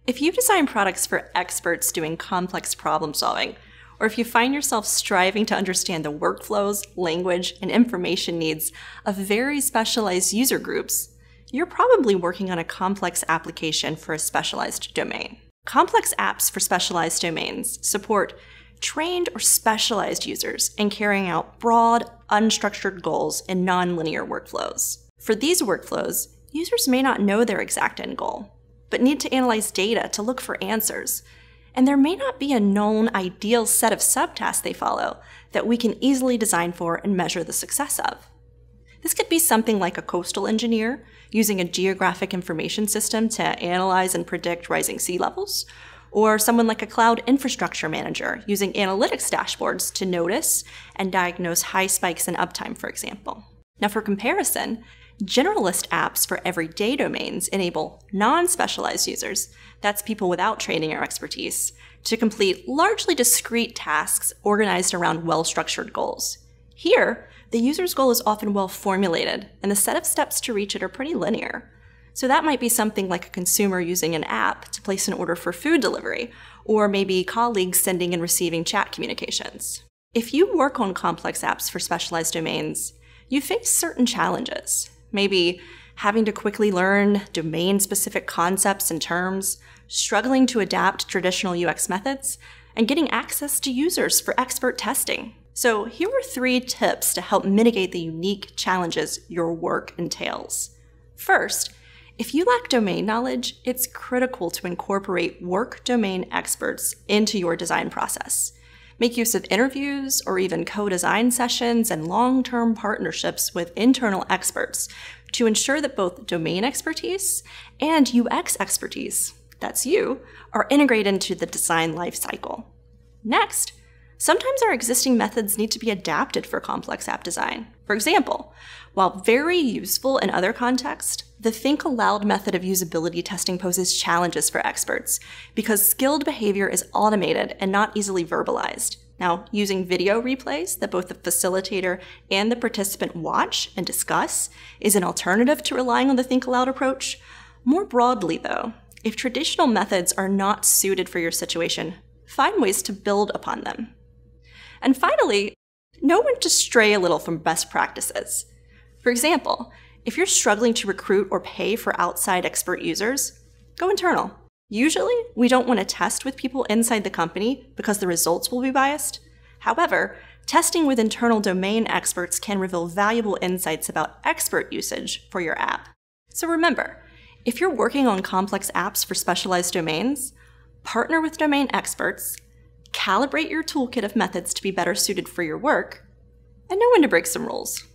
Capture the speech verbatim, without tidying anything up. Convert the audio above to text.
If you design products for experts doing complex problem solving, or if you find yourself striving to understand the workflows, language, and information needs of very specialized user groups, you're probably working on a complex application for a specialized domain. Complex apps for specialized domains support trained or specialized users in carrying out broad, unstructured goals in nonlinear workflows. For these workflows, users may not know their exact end goal, but need to analyze data to look for answers, and there may not be a known ideal set of subtasks they follow that we can easily design for and measure the success of. This could be something like a coastal engineer using a geographic information system to analyze and predict rising sea levels, or someone like a cloud infrastructure manager using analytics dashboards to notice and diagnose high spikes in uptime, for example. Now, for comparison, generalist apps for everyday domains enable non-specialized users, that's people without training or expertise, to complete largely discrete tasks organized around well-structured goals. Here, the user's goal is often well-formulated, and the set of steps to reach it are pretty linear. So that might be something like a consumer using an app to place an order for food delivery, or maybe colleagues sending and receiving chat communications. If you work on complex apps for specialized domains, you face certain challenges. Maybe having to quickly learn domain-specific concepts and terms, struggling to adapt traditional U X methods, and getting access to users for expert testing. So here are three tips to help mitigate the unique challenges your work entails. First, if you lack domain knowledge, it's critical to incorporate work domain experts into your design process. Make use of interviews or even co-design sessions and long-term partnerships with internal experts to ensure that both domain expertise and U X expertise, that's you, are integrated into the design lifecycle. Next, sometimes our existing methods need to be adapted for complex app design. For example, while very useful in other contexts, the think aloud method of usability testing poses challenges for experts because skilled behavior is automated and not easily verbalized. Now, using video replays that both the facilitator and the participant watch and discuss is an alternative to relying on the think aloud approach. More broadly, though, if traditional methods are not suited for your situation, find ways to build upon them. And finally, know when to stray a little from best practices. For example, if you're struggling to recruit or pay for outside expert users, go internal. Usually, we don't want to test with people inside the company because the results will be biased. However, testing with internal domain experts can reveal valuable insights about expert usage for your app. So remember, if you're working on complex apps for specialized domains, partner with domain experts, calibrate your toolkit of methods to be better suited for your work, and know when to break some rules.